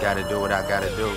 gotta do what I gotta do.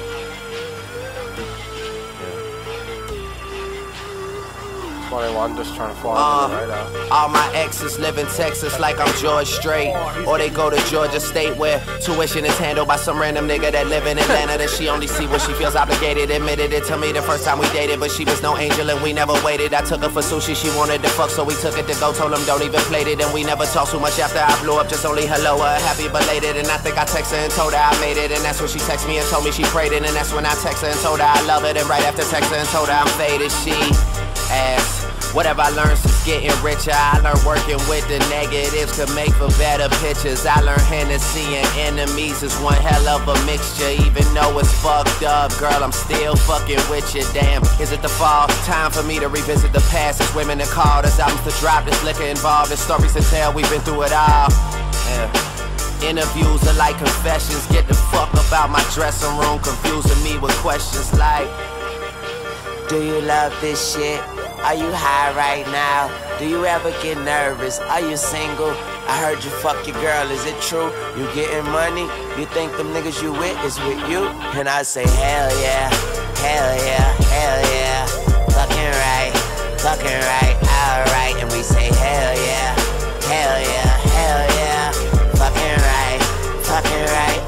I'm just trying to fall right out. All my exes live in Texas like I'm George Strait, or they go to Georgia State where tuition is handled by some random nigga that live in Atlanta. That she only see when she feels obligated. Admitted it to me the first time we dated, but she was no angel and we never waited. I took her for sushi, she wanted to fuck, so we took it to go. Told him don't even plate it, and we never talked too much after I blew up. Just only hello, happy belated. And I think I texted her and told her I made it, and that's when she texted me and told me she prayed it. And that's when I texted her and told her I love it. And right after texting her and told her I'm faded, she asked, whatever I learned since getting richer, I learned working with the negatives could make for better pictures. I learned Hennessy and enemies is one hell of a mixture. Even though it's fucked up, girl, I'm still fucking with you. Damn, is it the fall? Time for me to revisit the past. It's women that called us albums to drop. There's liquor involved, there's stories to tell. We've been through it all. Interviews are like confessions. Get the fuck about my dressing room, confusing me with questions like, do you love this shit? Are you high right now? Do you ever get nervous? Are you single? I heard you fuck your girl, is it true? You getting money? You think them niggas you with is with you? And I say hell yeah, hell yeah, hell yeah. Fucking right, alright. And we say hell yeah, hell yeah, hell yeah. Fucking right,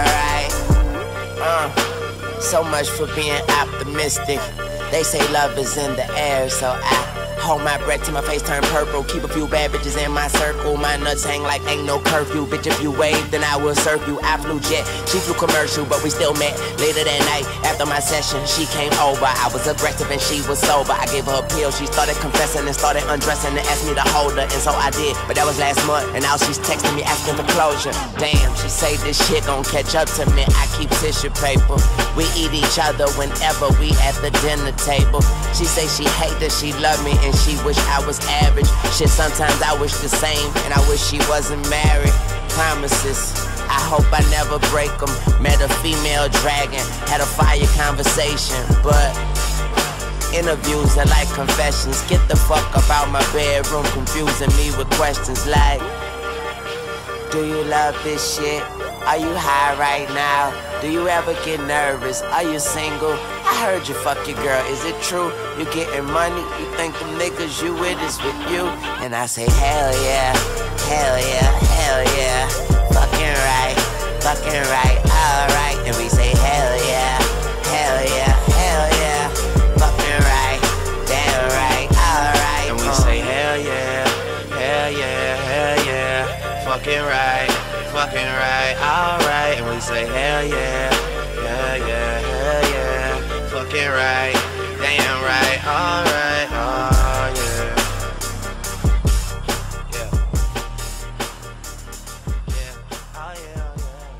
alright. So much for being optimistic. They say love is in the air, so I hold my breath till my face turn purple. Keep a few bad bitches in my circle. My nuts hang like ain't no curfew. Bitch, if you wave, then I will serve you. I flew jet, she flew commercial, but we still met. Later that night, after my session, she came over. I was aggressive and she was sober. I gave her a pill, she started confessing and started undressing and asked me to hold her, and so I did. But that was last month, and now she's texting me asking for closure. Damn, she say this shit gon' catch up to me. I keep tissue paper. We eat each other whenever we at the dinner table. She say she hate that she love me and she wish I was average. Shit, sometimes I wish the same, and I wish she wasn't married. Promises, I hope I never break them. Met a female dragon, had a fire conversation, but interviews are like confessions. Get the fuck about my bedroom, confusing me with questions like, do you love this shit? Are you high right now? Do you ever get nervous? Are you single? I heard you fuck your girl, is it true? You getting money? You think them niggas you with is with you? And I say hell yeah, hell yeah, hell yeah. Fucking right, alright. And we say hell yeah, hell yeah, hell yeah. Fucking right, damn right, alright. And we say hell yeah, hell yeah, hell yeah. Fucking right, alright. And we say hell yeah, hell yeah, hell yeah. Fucking right, damn right, alright, oh yeah. Yeah. Yeah, oh yeah,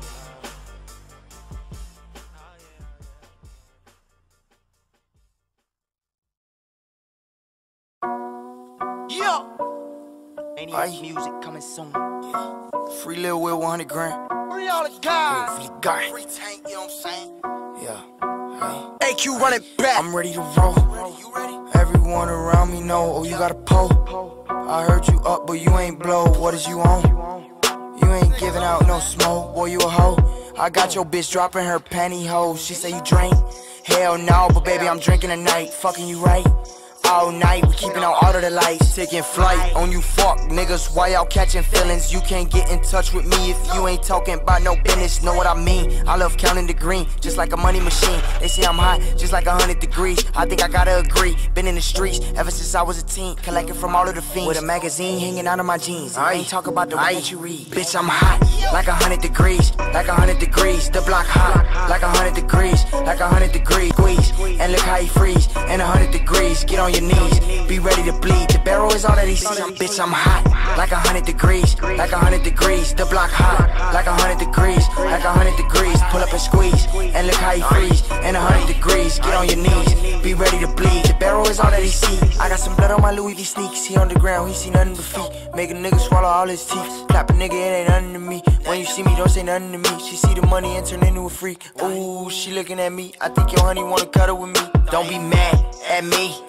Alright, music coming soon. Yeah. Free Lil Will 100 grand. Free all the guys. Free guy. Free tank, you know what I'm saying? Yeah. Hey. AQ run it back. I'm ready to roll. You ready? Everyone around me know, oh, you got a pole. I heard you up, but you ain't blow. What is you on? You ain't giving out no smoke, boy, you a hoe. I got your bitch dropping her pantyhose. She say you drink? Hell no, but baby, I'm drinking tonight. Fucking you right. All night, we keeping on all of the lights. Taking flight on you fuck niggas, why y'all catching feelings? You can't get in touch with me if you ain't talking about no business. Know what I mean? I love counting the green, just like a money machine. They say I'm hot, just like 100 degrees. I think I gotta agree. Been in the streets ever since I was a teen, collecting from all of the fiends. With a magazine hanging out of my jeans. I ain't talk about the way that you read. Bitch, I'm hot, like 100 degrees, like 100 degrees. The block hot, like 100 degrees, like 100 degrees. Squeeze, and look how he freeze. And 100 degrees, get on your knees, be ready to bleed. The barrel is all that he sees. Bitch, I'm hot, like 100 degrees, like 100 degrees. The block hot, like 100 degrees, like 100 degrees. Pull up and squeeze, and look how he freeze. And 100 degrees, get on your knees, be ready to bleed. The barrel is all that he see. I got some blood on my Louis V sneaks. He on the ground, he see nothing but feet. Make a nigga swallow all his teeth. Clap a nigga, it ain't nothing to me. When you see me, don't say nothing to me. She see the money and turn into a freak. Ooh, she looking at me. I think your honey wanna cuddle with me. Don't be mad at me.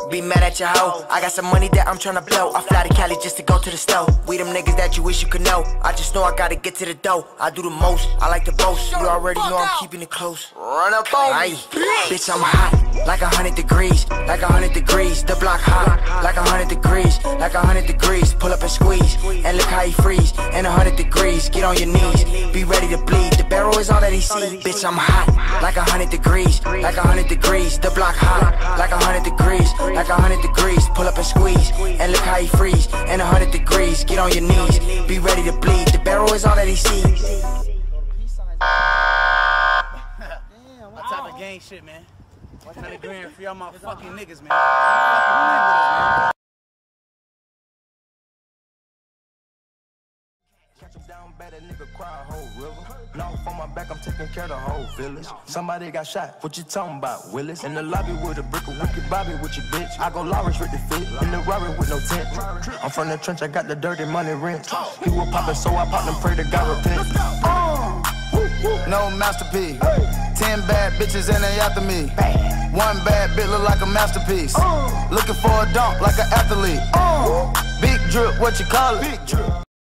Be mad at your hoe. I got some money that I'm tryna blow. I fly to Cali just to go to the store. We them niggas that you wish you could know. I just know I gotta get to the dough. I do the most, I like to boast. You already know I'm keeping it close. Run up on me. Bitch, I'm hot, like 100 degrees. Like 100 degrees, the block hot. Like 100 degrees, like 100 degrees. Pull up and squeeze, and look how he freeze. And 100 degrees, get on your knees. Be ready to bleed, the barrel is all that he see. Bitch, I'm hot, like 100 degrees. Like 100 degrees, the block hot. Like 100 degrees, like 100 degrees. Pull up and squeeze, and look how he freeze. And 100 degrees, get on your knees. Be ready to bleed, the barrel is all that he see. Damn, what type of gang shit, man? 100 grand for y'all motherfucking niggas, man. Catch him down bad, that nigga cry a whole river. Now on my back, I'm taking care of the whole village. Somebody got shot, what you talking about, Willis? In the lobby with a brick of wicked Bobby with your bitch. I go Lawrence with the fit, in the Rari with no tent. I'm from the trench, I got the dirty money rent. He was poppin', so I popped and pray to God repent. No masterpiece. 10 bad bitches and they after me. One bad bitch look like a masterpiece. Looking for a dunk like an athlete. Big drip, what you call it? Big drip.